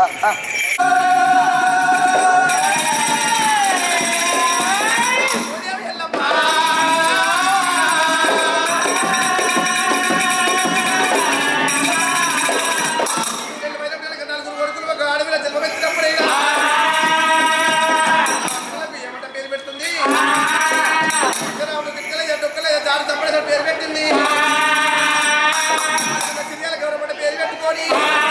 పేరు పెట్టింది గవర్నమెంట్ పేరు పెట్టుకొని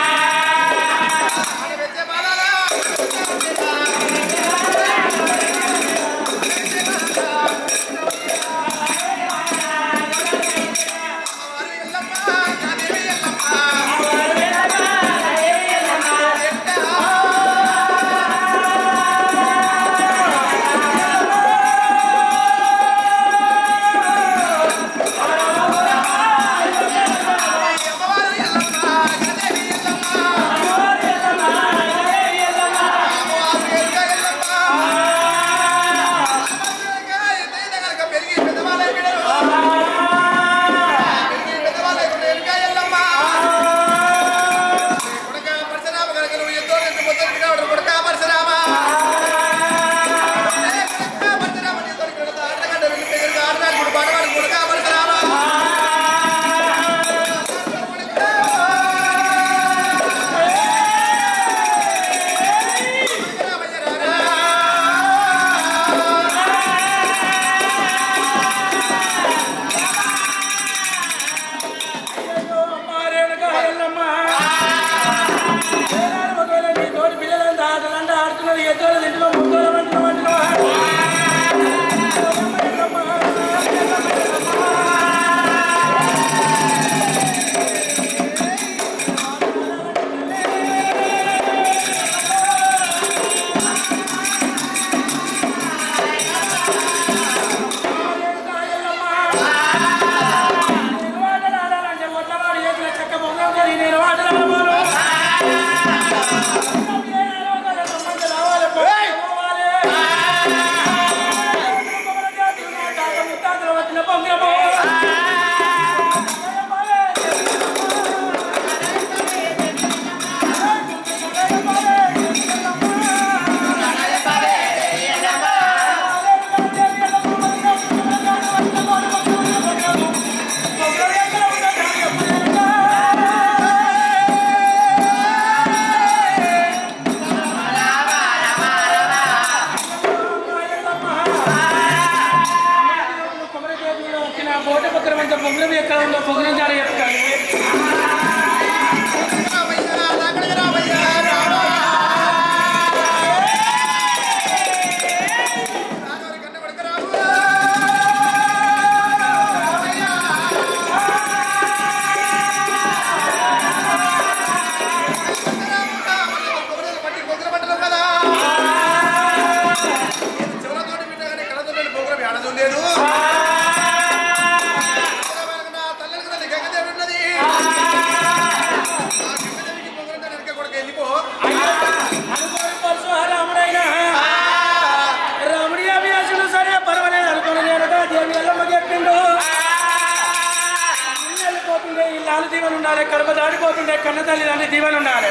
కడప దాడిపోతుండే కన్న తల్లి అనే దీవెన ఉండాలి.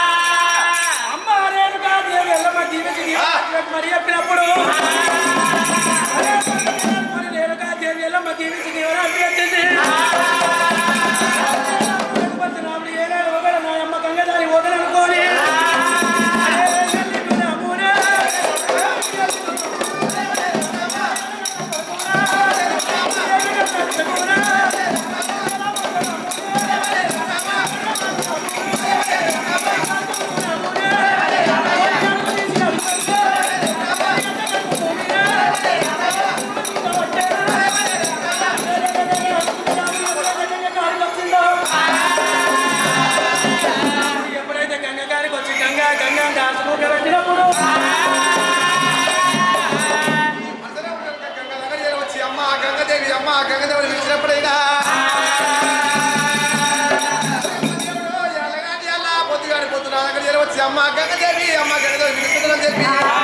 అమ్మ రేణుకా దేవి ఎల్లమ్మ దీవించి మరి చెప్పినప్పుడు రేణుకా దేవి ఎల్లమ్మ దీవించి దీవెన అభ్యర్థింది. రాముడు ఏనాడు ఒకరు నా అమ్మ గంగదారి వదలనుకోని గంగదేవుడు పిలిచినప్పుడైనా పొద్దుగాడి పొద్దున దగ్గర వచ్చి అమ్మ గంగదేవి పిలుస్తుందని చెప్పి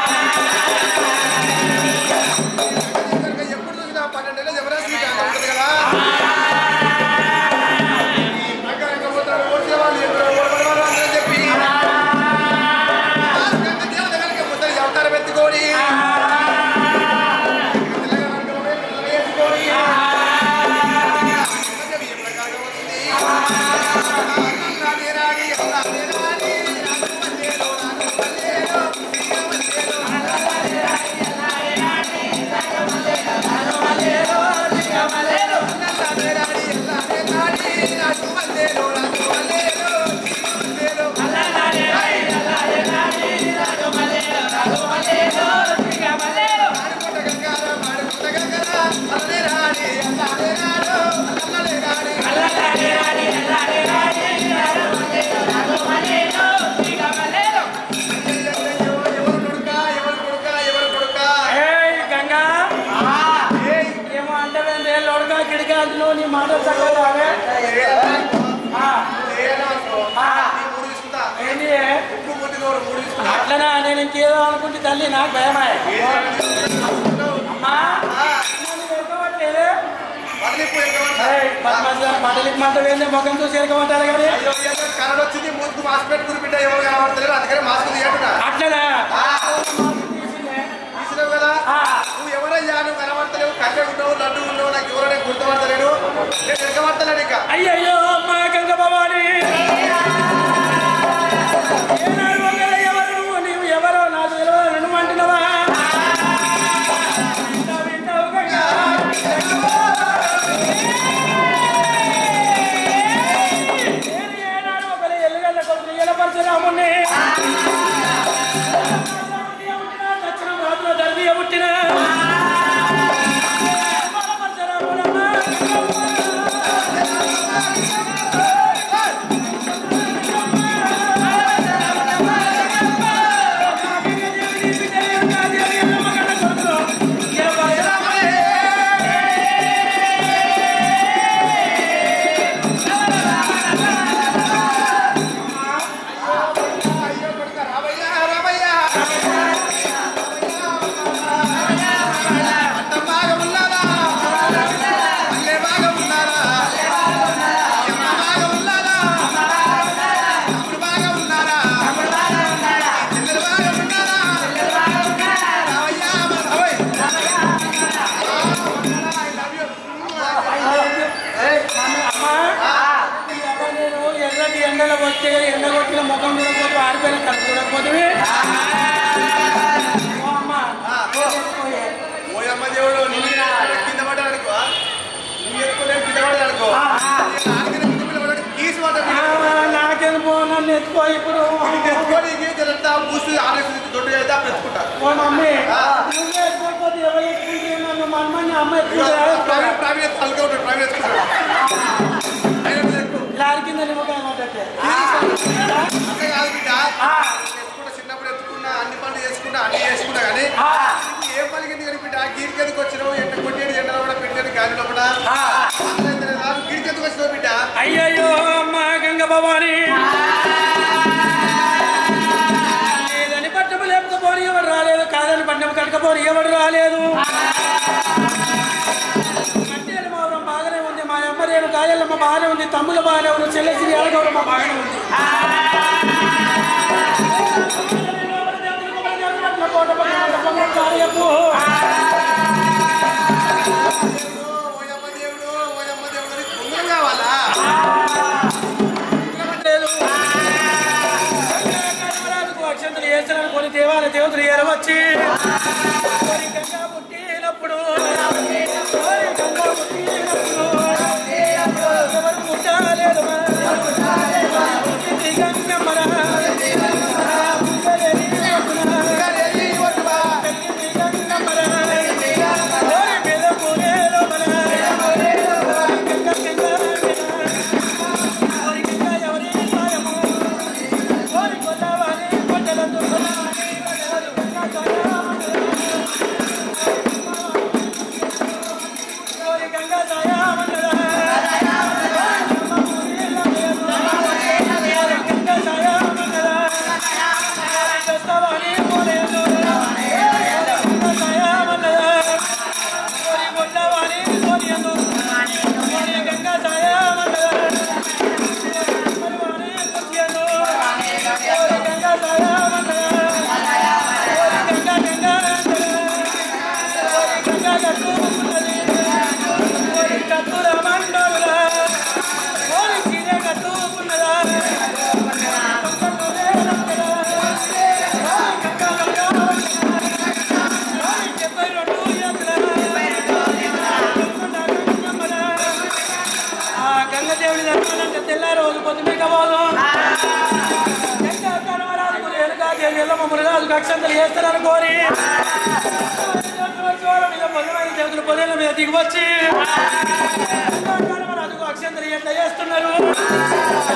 ఎప్పుడు చూసినా 12 ఏళ్ళ జబర్దస్త్ ఉంటుంది కదా. చెప్పి కాదు నీ మాటలు చక్కగా ఏంటి అట్లనా నేను ఇంకేదో అనుకుంటే తల్లి నాకు భయమాయ అమ్మా బట్టలికి మంట వేస్తే ముఖం చూసి ఎరకమంటారు కానీ కరోనా వచ్చింది మూసుకు మాస్క్ పెట్టుకుని బిడ్డ ఎవరు కనబడతలేరు అందుకని మాస్క్ తీయట్టున్నా అట్లనా తీసినావు కదా నువ్వు ఎవరయ్యా నువ్వు కనబడతలేవు కళ్ళే ఉండవు లడ్డు ఉండవు నాకు ఎవరైనా గుర్తుపడతలేడు నేను ఎరకబడతలేను ఇంకా అయ్యయ్యో అమ్మా గంగ భవాని ఎవరు నీవు ఎవరో నాకు తెలియదు నువ్వు అంటున్నావా పరశురాముని దక్షిణ రాజుల ధర్మీయ పుట్టిన ఎండగొట్టిన ముఖం చూడకపోతే ఆడిపోయిన కట్టు చూడకపోతే ఓయమ్మ దేవుడు కింద పడ్డానుకో నువ్వు ఎత్తుకోలేవు కింద పడ్డానుకో నాకెందుకో నన్ను ఎత్తుకో ఇప్పుడు ఎత్తుకొని జరంతా పూసి ఆరేసి దొడ్డుగా అయితే అప్పుడు ఎత్తుకుంటా ఓ మమ్మీ నువ్వే ఎత్తుకోకపోతే ఎవరు ఎత్తుకుంటే నన్ను మా అమ్మని అమ్మ ఎత్తుకుంటారు ప్రైవేట్ తలకే ఉంటాడు ప్రైవేట్ లారీ కింద నిమ్మకాయ మాట్లాడితే అంతే కాదు బిడ్డ ఎత్తుకుంటా చిన్నప్పుడు ఎత్తుకున్నా అన్ని పనులు చేసుకున్నా అన్ని చేసుకున్నా కానీ ఏం పలికింది కానీ బిడ్డ గీరికెందుకు వచ్చినావు ఎండ కొట్టేది ఎండలో కూడా పెట్టేది గాలిలో కూడా గీరికెందుకు వచ్చినావు బిడ్డ అయ్యయ్యో అమ్మ గంగ భవాని లేదని పట్టము లేకపోని ఎవడు రాలేదు కాదని పట్టణం కట్టకపోని ఎవడు రాలేదు కట్టేది మాత్రం బాగానే ఉంది మా అమ్మ రేణు కాయలమ్మ బాగానే ఉంది తమ్ముల బాగానే ఉంది చెల్లెసి ఏడగౌరమ్మ బాగానే ఉంది అక్షంతలు వేసిన కొన్ని దేవతలు ఎరవచ్చి పుట్టినప్పుడు ఎవరు పుట్టలేదు అక్షంతలు చేస్తారని కోరి దేవతలు పొదేళ్ళ మీద దిగివచ్చి అక్షంతలు ఎట్లా చేస్తున్నారు